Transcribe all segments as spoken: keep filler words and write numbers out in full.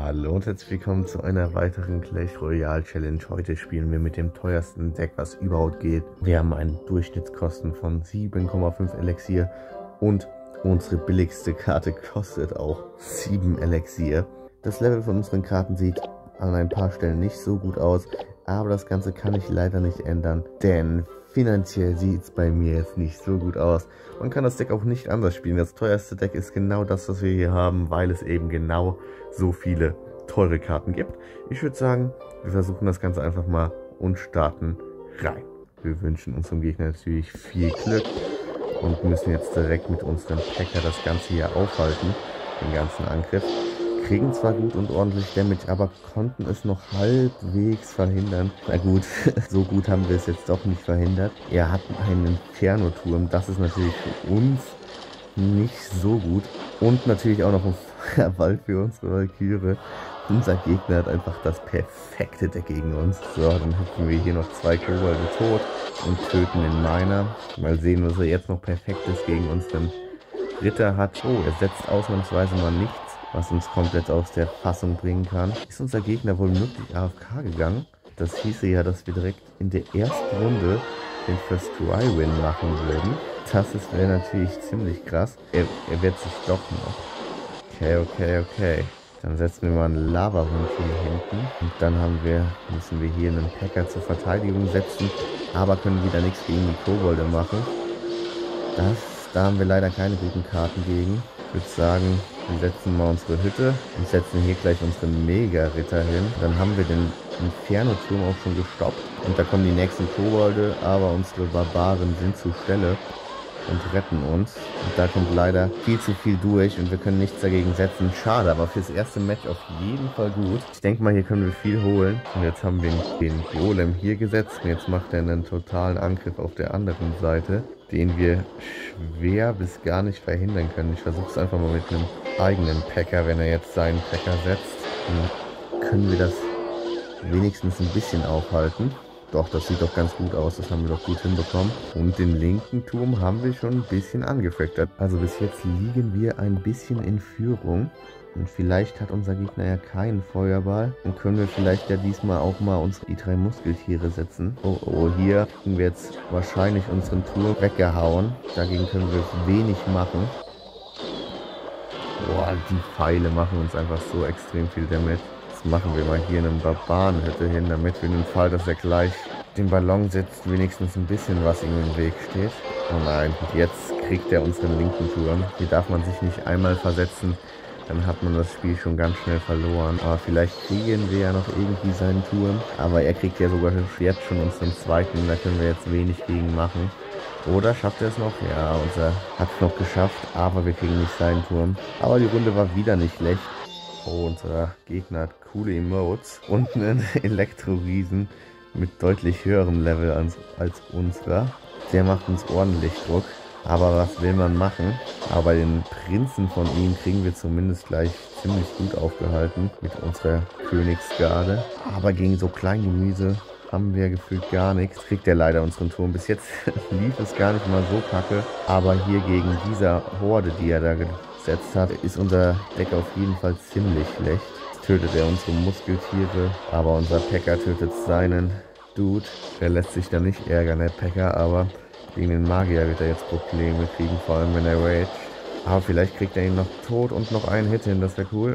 Hallo und herzlich willkommen zu einer weiteren Clash Royale Challenge. Heute spielen wir mit dem teuersten Deck, was überhaupt geht. Wir haben einen Durchschnittskosten von sieben Komma fünf Elixier und unsere billigste Karte kostet auch sieben Elixier. Das Level von unseren Karten sieht an ein paar Stellen nicht so gut aus, aber das Ganze kann ich leider nicht ändern, denn finanziell sieht es bei mir jetzt nicht so gut aus. Man kann das Deck auch nicht anders spielen. Das teuerste Deck ist genau das, was wir hier haben, weil es eben genau so viele teure Karten gibt. Ich würde sagen, wir versuchen das Ganze einfach mal und starten rein. Wir wünschen unserem Gegner natürlich viel Glück und müssen jetzt direkt mit unserem Packer das Ganze hier aufhalten, den ganzen Angriff. Kriegen zwar gut und ordentlich Damage, aber konnten es noch halbwegs verhindern. Na gut, so gut haben wir es jetzt doch nicht verhindert. Er hat einen Inferno-Turm, das ist natürlich für uns nicht so gut. Und natürlich auch noch ein Feuerball für unsere Valkyrie. Unser Gegner hat einfach das perfekte Deck gegen uns. So, dann hüpfen wir hier noch zwei Kobolde tot und töten den Miner. Mal sehen, was er jetzt noch Perfektes gegen unseren Ritter hat. Oh, er setzt ausnahmsweise mal nichts, was uns komplett aus der Fassung bringen kann. Ist unser Gegner wohl möglich A F K gegangen? Das hieße ja, dass wir direkt in der ersten Runde den First Try Win machen würden. Das wäre natürlich ziemlich krass. Er, er wird sich doch noch. Okay, okay, okay. Dann setzen wir mal einen Lava-Hund hier hinten. Und dann haben wir, müssen wir hier einen Packer zur Verteidigung setzen. Aber können wieder nichts gegen die Kobolde machen. Das, da haben wir leider keine guten Karten gegen. Ich würde sagen, wir setzen mal unsere Hütte und setzen hier gleich unsere Mega-Ritter hin. Dann haben wir den Inferno-Turm auch schon gestoppt. Und da kommen die nächsten Kobolde, aber unsere Barbaren sind zur Stelle und retten uns. Und da kommt leider viel zu viel durch und wir können nichts dagegen setzen. Schade, aber fürs erste Match auf jeden Fall gut. Ich denke mal, hier können wir viel holen. Und jetzt haben wir den Golem hier gesetzt. Und jetzt macht er einen totalen Angriff auf der anderen Seite, den wir schwer bis gar nicht verhindern können. Ich versuche es einfach mal mit einem eigenen Packer. Wenn er jetzt seinen Packer setzt, dann können wir das wenigstens ein bisschen aufhalten. Doch, das sieht doch ganz gut aus. Das haben wir doch gut hinbekommen. Und den linken Turm haben wir schon ein bisschen angefrackt. Also bis jetzt liegen wir ein bisschen in Führung. Und vielleicht hat unser Gegner ja keinen Feuerball. Dann können wir vielleicht ja diesmal auch mal unsere die drei Muskeltiere setzen. Oh, oh, hier haben wir jetzt wahrscheinlich unseren Turm weggehauen. Dagegen können wir wenig machen. Boah, die Pfeile machen uns einfach so extrem viel Damage. Jetzt machen wir mal hier einen Barbarenhütte hin, damit wir in dem Fall, dass er gleich den Ballon setzt, wenigstens ein bisschen was ihm im Weg steht. Oh nein, jetzt kriegt er unseren linken Turm. Hier darf man sich nicht einmal versetzen, dann hat man das Spiel schon ganz schnell verloren. Aber vielleicht kriegen wir ja noch irgendwie seinen Turm. Aber er kriegt ja sogar jetzt schon unseren zweiten, da können wir jetzt wenig gegen machen. Oder schafft er es noch? Ja, unser hat es noch geschafft, aber wir kriegen nicht seinen Turm. Aber die Runde war wieder nicht schlecht. Oh, unser Gegner hat coole Emotes und einen Elektro-Riesen mit deutlich höherem Level als, als unserer. Der macht uns ordentlich Druck. Aber was will man machen? Aber den Prinzen von ihm kriegen wir zumindest gleich ziemlich gut aufgehalten mit unserer Königsgarde. Aber gegen so Kleingemüse haben wir gefühlt gar nichts. Kriegt er leider unseren Turm. Bis jetzt lief es gar nicht mal so kacke. Aber hier gegen dieser Horde, die er da gesetzt hat, ist unser Deck auf jeden Fall ziemlich schlecht. Jetzt tötet er unsere Muskeltiere, aber unser Packer tötet seinen Dude. Der lässt sich da nicht ärgern, der Packer, aber gegen den Magier wird er jetzt Probleme kriegen, vor allem wenn er rage. Aber vielleicht kriegt er ihn noch tot und noch einen Hit hin, das wäre cool.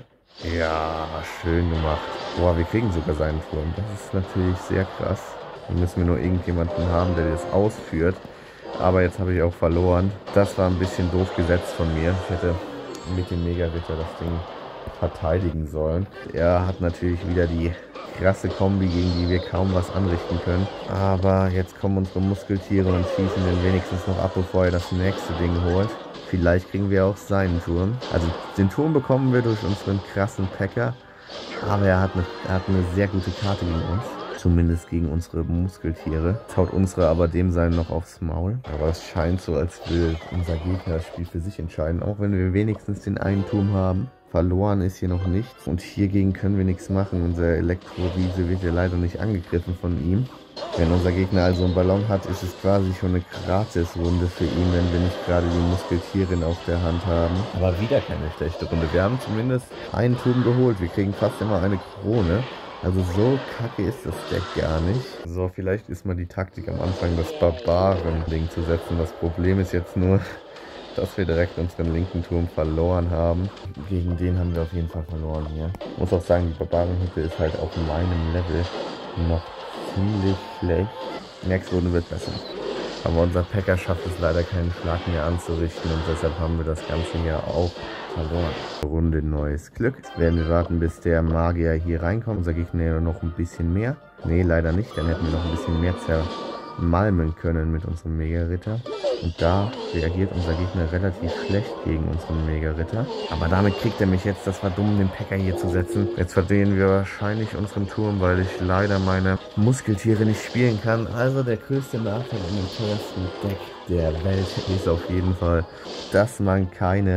Ja, schön gemacht. Boah, wir kriegen sogar seinen Turm. Das ist natürlich sehr krass. Hier müssen wir nur irgendjemanden haben, der das ausführt. Aber jetzt habe ich auch verloren. Das war ein bisschen doof gesetzt von mir. Ich hätte mit dem Mega-Ritter das Ding verteidigen sollen. Er hat natürlich wieder die krasse Kombi, gegen die wir kaum was anrichten können. Aber jetzt kommen unsere Muskeltiere und schießen den wenigstens noch ab, bevor er das nächste Ding holt. Vielleicht kriegen wir auch seinen Turm. Also den Turm bekommen wir durch unseren krassen Packer. Aber er hat eine, er hat eine sehr gute Karte gegen uns. Zumindest gegen unsere Muskeltiere. Jetzt haut unsere aber dem sein noch aufs Maul. Aber es scheint so, als will unser Gegner das Spiel für sich entscheiden. Auch wenn wir wenigstens den einen Turm haben. Verloren ist hier noch nichts. Und hiergegen können wir nichts machen. Unser Elektroriese wird ja leider nicht angegriffen von ihm. Wenn unser Gegner also einen Ballon hat, ist es quasi schon eine Gratis-Runde für ihn, wenn wir nicht gerade die Muskeltierin auf der Hand haben. Aber wieder keine schlechte Runde. Wir haben zumindest einen Turm geholt. Wir kriegen fast immer eine Krone. Also so kacke ist das Deck gar nicht. So, vielleicht ist mal die Taktik am Anfang, das Barbaren-Ding zu setzen. Das Problem ist jetzt nur, dass wir direkt unseren linken Turm verloren haben. Gegen den haben wir auf jeden Fall verloren hier. Ich muss auch sagen, die Barbarenhütte ist halt auf meinem Level noch ziemlich schlecht. Nächste Runde wird besser. Aber unser Packer schafft es leider keinen Schlag mehr anzurichten und deshalb haben wir das Ganze hier auch verloren. Runde neues Glück. Jetzt werden wir warten, bis der Magier hier reinkommt. Unser Gegner ja noch ein bisschen mehr. Ne, leider nicht. Dann hätten wir noch ein bisschen mehr zermalmen können mit unserem Mega-Ritter. Und da reagiert unser Gegner relativ schlecht gegen unseren Mega-Ritter. Aber damit kriegt er mich jetzt. Das war dumm, den Packer hier zu setzen. Jetzt verlieren wir wahrscheinlich unseren Turm, weil ich leider meine Muskeltiere nicht spielen kann. Also der größte Nachteil in dem teuersten Deck der Welt ist auf jeden Fall, dass man keine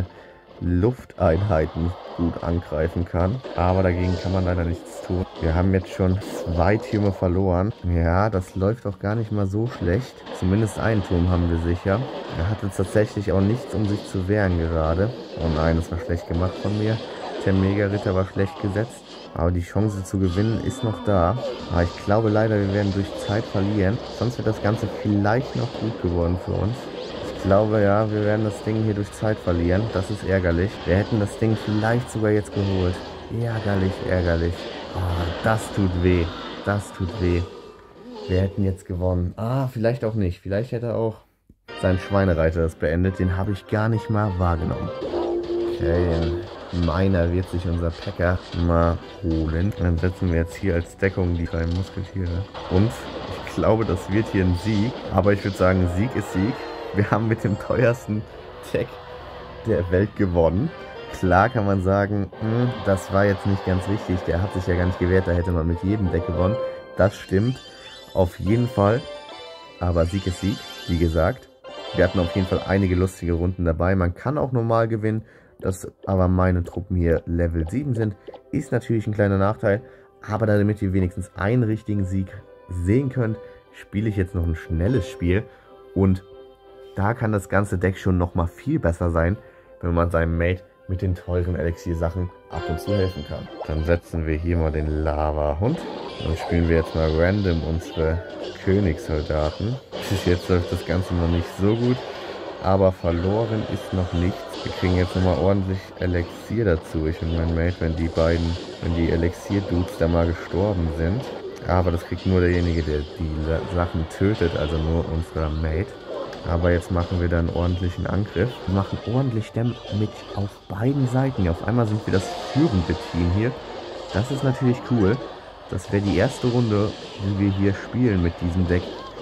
Lufteinheiten gut angreifen kann. Aber dagegen kann man leider nichts tun. Wir haben jetzt schon zwei Türme verloren. Ja, das läuft auch gar nicht mal so schlecht. Zumindest einen Turm haben wir sicher. Er hat jetzt tatsächlich auch nichts, um sich zu wehren gerade. Oh nein, das war schlecht gemacht von mir. Der Mega-Ritter war schlecht gesetzt. Aber die Chance zu gewinnen ist noch da. Aber ich glaube leider, wir werden durch Zeit verlieren. Sonst wird das Ganze vielleicht noch gut geworden für uns. Ich glaube ja, wir werden das Ding hier durch Zeit verlieren. Das ist ärgerlich. Wir hätten das Ding vielleicht sogar jetzt geholt. Ärgerlich, ärgerlich. Oh, das tut weh. Das tut weh. Wir hätten jetzt gewonnen. Ah, vielleicht auch nicht. Vielleicht hätte auch sein Schweinereiter das beendet. Den habe ich gar nicht mal wahrgenommen. Okay, meiner wird sich unser Packer mal holen. Dann setzen wir jetzt hier als Deckung die drei Muskeltiere. Und ich glaube, das wird hier ein Sieg. Aber ich würde sagen, Sieg ist Sieg. Wir haben mit dem teuersten Deck der Welt gewonnen. Klar kann man sagen, mh, das war jetzt nicht ganz wichtig. Der hat sich ja gar nicht gewehrt. Da hätte man mit jedem Deck gewonnen. Das stimmt. Auf jeden Fall. Aber Sieg ist Sieg, wie gesagt. Wir hatten auf jeden Fall einige lustige Runden dabei. Man kann auch normal gewinnen. Dass aber meine Truppen hier Level sieben sind, ist natürlich ein kleiner Nachteil. Aber damit ihr wenigstens einen richtigen Sieg sehen könnt, spiele ich jetzt noch ein schnelles Spiel. Und da kann das ganze Deck schon nochmal viel besser sein, wenn man seinem Mate mit den teuren Elixier-Sachen ab und zu helfen kann. Dann setzen wir hier mal den Lava-Hund. Dann spielen wir jetzt mal random unsere Königssoldaten. Bis jetzt läuft das Ganze noch nicht so gut, aber verloren ist noch nichts. Wir kriegen jetzt nochmal ordentlich Elixier dazu, ich und mein Mate, wenn die beiden, wenn die Elixier-Dudes da mal gestorben sind. Aber das kriegt nur derjenige, der die Sachen tötet, also nur unser Mate. Aber jetzt machen wir da einen ordentlichen Angriff. Wir machen ordentlich Damage auf beiden Seiten. Ja, auf einmal sind wir das führende Team hier. Das ist natürlich cool. Das wäre die erste Runde, die wir hier spielen mit diesem Deck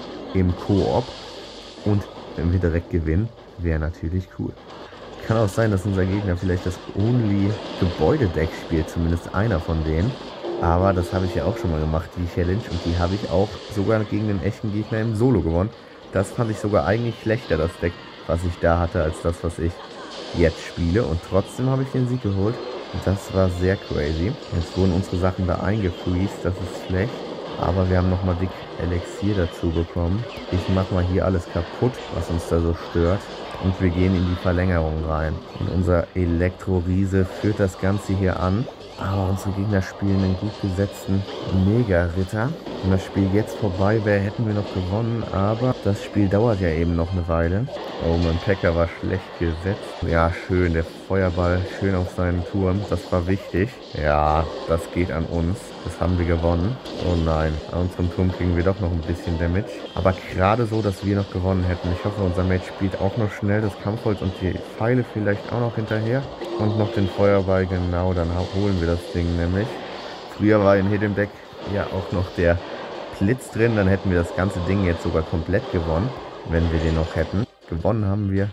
im Koop. Und wenn wir direkt gewinnen, wäre natürlich cool. Kann auch sein, dass unser Gegner vielleicht das Only-Gebäude-Deck spielt. Zumindest einer von denen. Aber das habe ich ja auch schon mal gemacht, die Challenge. Und die habe ich auch sogar gegen den echten Gegner im Solo gewonnen. Das fand ich sogar eigentlich schlechter, das Deck, was ich da hatte, als das, was ich jetzt spiele. Und trotzdem habe ich den Sieg geholt. Und das war sehr crazy. Jetzt wurden unsere Sachen da eingefreezed, das ist schlecht. Aber wir haben nochmal dick Elixier dazu bekommen. Ich mache mal hier alles kaputt, was uns da so stört. Und wir gehen in die Verlängerung rein. Und unser Elektro-Riese führt das Ganze hier an. Aber unsere Gegner spielen einen gut gesetzten Mega-Ritter. Und das Spiel jetzt vorbei wäre, hätten wir noch gewonnen. Aber das Spiel dauert ja eben noch eine Weile. Oh, mein Packer war schlecht gesetzt. Ja, schön. Der Feuerball schön auf seinen Turm. Das war wichtig. Ja, das geht an uns. Das haben wir gewonnen. Oh nein, an unserem Turm kriegen wir doch noch ein bisschen Damage. Aber gerade so, dass wir noch gewonnen hätten. Ich hoffe, unser Mate spielt auch noch schnell das Kampfholz und die Pfeile vielleicht auch noch hinterher. Und noch den Feuerball, genau, dann holen wir das Ding nämlich. Früher war in jedem Deck ja auch noch der Blitz drin, dann hätten wir das ganze Ding jetzt sogar komplett gewonnen, wenn wir den noch hätten. Gewonnen haben wir.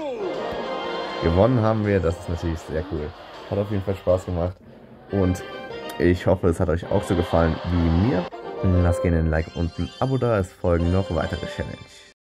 Gewonnen haben wir, das ist natürlich sehr cool. Hat auf jeden Fall Spaß gemacht und ich hoffe, es hat euch auch so gefallen wie mir. Lasst gerne ein Like und ein Abo da, es folgen noch weitere Challenges.